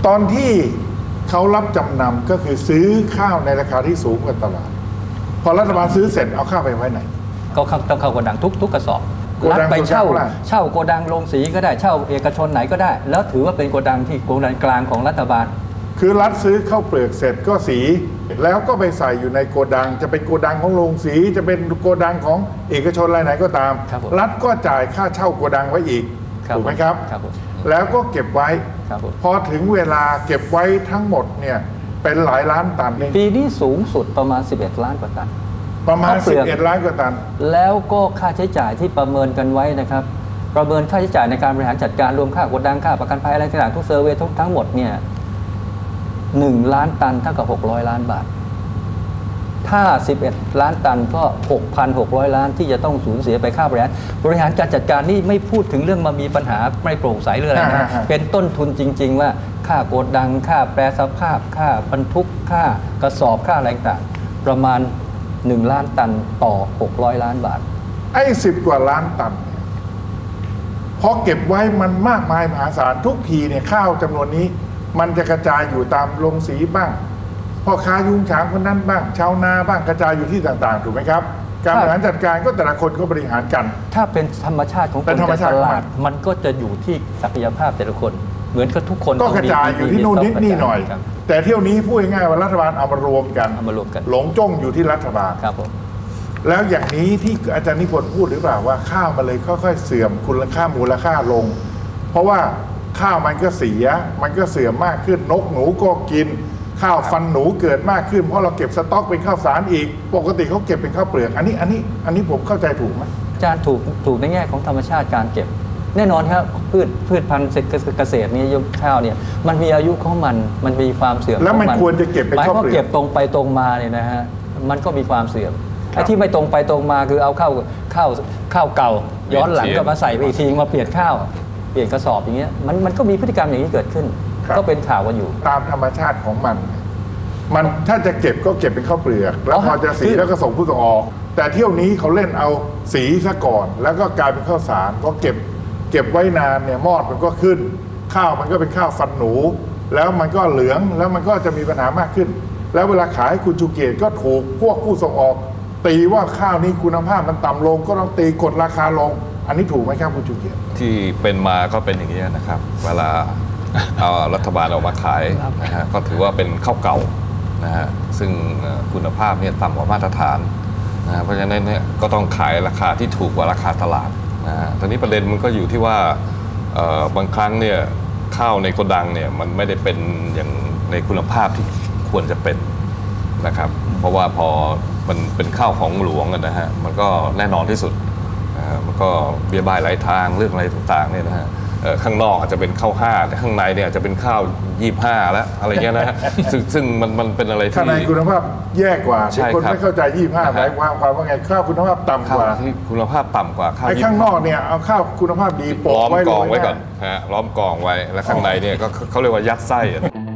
ตอนที่เขารับจำนำก็คือซื้อข้าวในราคาที่สูงกว่าตลาดพอรัฐบาลซื้อเสร็จเอาข้าวไปไว้ไหนก็ต้องเข้าโกดังทุกกระสอบรัฐไปเช่าโกดังโรงสีก็ได้เช่าเอกชนไหนก็ได้แล้วถือว่าเป็นโกดังที่โกดังกลางของรัฐบาลคือรัฐซื้อข้าวเปลือกเสร็จก็สีแล้วก็ไปใส่อยู่ในโกดังจะเป็นโกดังของโรงสีจะเป็นโกดังของเอกชนรายไหนก็ตามรัฐก็จ่ายค่าเช่าโกดังไว้อีกถูกไหมครับแล้วก็เก็บไว้พอถึงเวลาเก็บไว้ทั้งหมดเนี่ยเป็นหลายล้านตันปีนี้สูงสุดประมาณ11 ล้านกว่าตันประมาณ11 ล้านกว่าตันแล้วก็ค่าใช้จ่ายที่ประเมินกันไว้นะครับประเมินค่าใช้จ่ายในการบริหารจัดการรวมค่าโกดังค่าประกันภัยอะไรต่างๆทุกเซอร์เวย์ทั้งหมดเนี่ย1 ล้านตันเท่ากับ600 ล้านบาทถ้า11 ล้านตันก็ 6,600 ล้านที่จะต้องสูญเสียไปค่าบริหารการจัดการนี่ไม่พูดถึงเรื่องมามีปัญหาไม่โปร่งใสหรืออะไรนะเป็นต้นทุนจริงๆว่าค่าโกดังค่าแปรสภาพค่าบรรทุกค่ากระสอบค่าอะไรต่างประมาณ1 ล้านตันต่อ600 ล้านบาทไอ้10 กว่าล้านตันพอเก็บไว้มันมากมายมหาศาลทุกทีเนี่ยข้าวจำนวนนี้มันจะกระจายอยู่ตามโรงสีบ้างพ่อค้ายุงฉางคนนั้นบ้างชาวนาบ้างกระจายอยู่ที่ต่างๆถูกไหมครับการบริหารจัดการก็แต่ละคนก็บริหารกันถ้าเป็นธรรมชาติของคนตลาดมันก็จะอยู่ที่ศักยภาพแต่ละคนเหมือนกับทุกคนก็กระจายอยู่ที่นู่นนิดนี่หน่อยแต่เที่ยวนี้พูดง่ายๆว่ารัฐบาลเอามารวมกันหลงจ้องอยู่ที่รัฐบาลครับผมแล้วอย่างนี้ที่อาจารย์นิพนธ์พูดหรือเปล่าว่าข้าวมันเลยค่อยๆเสื่อมคุณค่ามูลค่าลงเพราะว่าข้าวมันก็เสียมันก็เสื่อมมากขึ้นนกหนูก็กินข้าวฟันหนูเกิดมากขึ้นเพราะเราเก็บสต็อกเป็นข้าวสารอีกปกติเขาเก็บเป็นข้าวเปลือกอันนี้ผมเข้าใจถูกไหมอาจารย์ถูกในแง่ของธรรมชาติการเก็บแน่นอนครับพืชพันธุ์เกษตรนี่ข้าวเนี่ยมันมีอายุของมันมีความเสื่อมแล้วมันควรจะเก็บเป็นข้าวเปลือกเก็บตรงไปตรงมาเนี่ยนะฮะมันก็มีความเสื่อมไอ้ที่ไม่ตรงไปตรงมาคือเอาข้าวเก่าย้อนหลังก็มาใส่ไปอีกทีมาเปลี่ยนข้าวเปลี่ยนกระสอบอย่างเงี้ยมันก็มีพฤติกรรมอย่างนี้เกิดขึ้นก็เป็นข่าวกันอยู่ตามธรรมชาติของมันถ้าจะเก็บก็เก็บเป็นข้าวเปลือกแล้วพอจะสีแล้วก็ส่งผู้ส่งออกแต่เที่ยวนี้เขาเล่นเอาสีซะก่อนแล้วก็กลายเป็นข้าวสารก็เก็บไว้นานเนี่ยมอดมันก็ขึ้นข้าวมันก็เป็นข้าวฟันหนูแล้วมันก็เหลืองแล้วมันก็จะมีปัญหามากขึ้นแล้วเวลาขายคุณชูเกียรติก็ถูกพวกผู้ส่งออกตีว่าข้าวนี้คุณภาพมันต่ำลงก็ต้องตีกดราคาลงอันนี้ถูกไหมครับคุณชูเกียรติที่เป็นมาก็เป็นอย่างนี้นะครับเวลาเอารัฐบาลออกมาขายนะฮะก็ถือว่าเป็นข้าวเก่านะฮะซึ่งคุณภาพเนี่ยต่ำกว่ามาตรฐานนะเพราะฉะนั้นเนี่ยก็ต้องขายราคาที่ถูกกว่าราคาตลาดนะฮะตอนนี้ประเด็นมันก็อยู่ที่ว่าบางครั้งเนี่ยข้าวในโกดังเนี่ยมันไม่ได้เป็นอย่างในคุณภาพที่ควรจะเป็นนะครับเพราะว่าพอมันเป็นข้าวของหลวงนะฮะมันก็แน่นอนที่สุดมันก็เบี้ยบ้ายหลายทางเรื่องอะไรต่างๆเนี่ยนะฮะข้างนอกอาจจะเป็นข้าว5แต่ข้างในเนี่ยอาจจะเป็นข้าว25แล้วอะไรเงี้ยนะฮะซึ่งมันเป็นอะไรที่ข้างในคุณภาพแย่กว่าคนไม่เข้าใจ25หมายความว่าไงข้าวคุณภาพต่ำกว่าที่คุณภาพต่ำกว่าข้าวไอ้ข้างนอกเนี่ยเอาข้าวคุณภาพดีล้อมกองไว้ก่อนฮะล้อมกองไว้แล้วข้างในเนี่ยก็เขาเรียกว่ายัดไส้